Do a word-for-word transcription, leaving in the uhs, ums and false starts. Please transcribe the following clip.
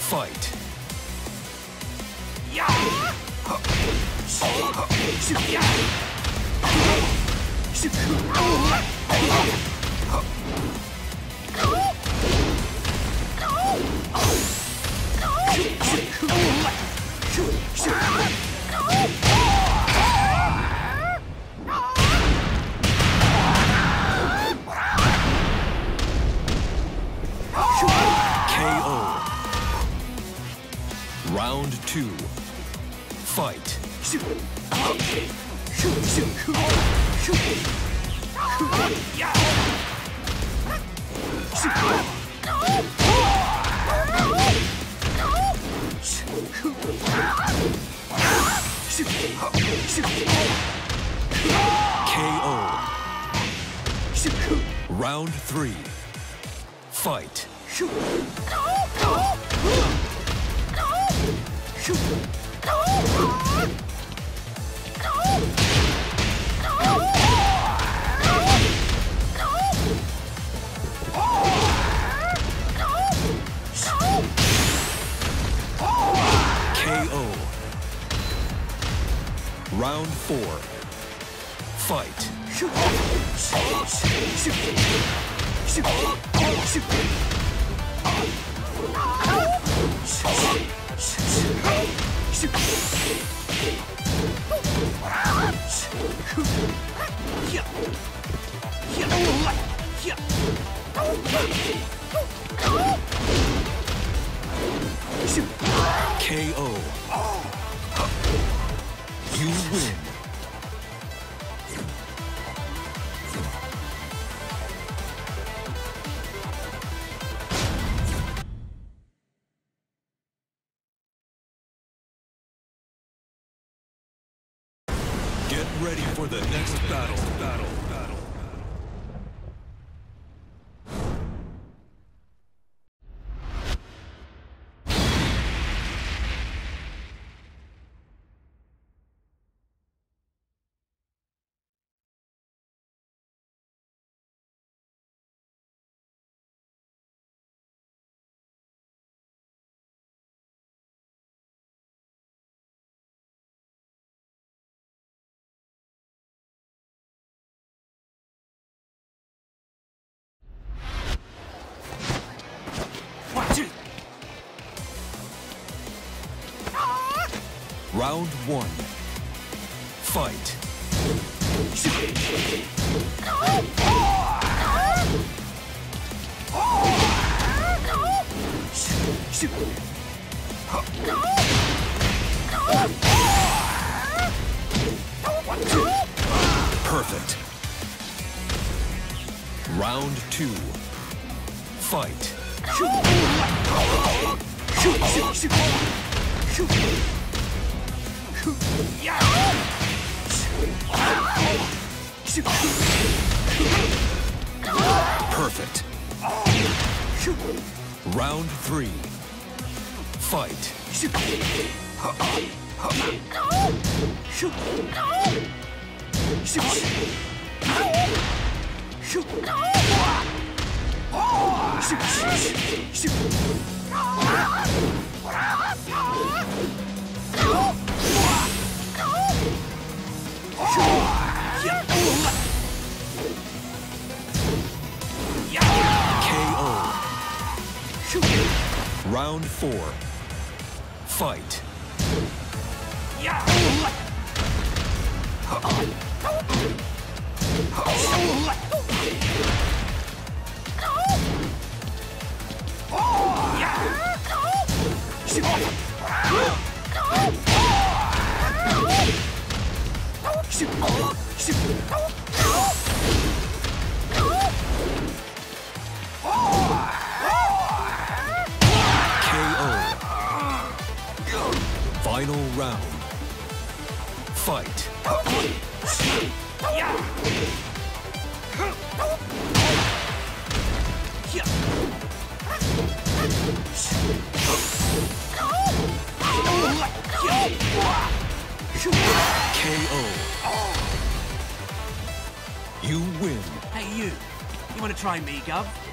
Fight. Round two. Fight. K O. Round three. Fight. K O. Round four. Fight. K O. You win. Get ready for the next battle. Battle. Battle. Round one. Fight. Perfect. Round two. Fight. Perfect. Round three. Fight. Round four. Fight. Final round. Fight. K O. You win. Hey you, you wanna try me, Gov?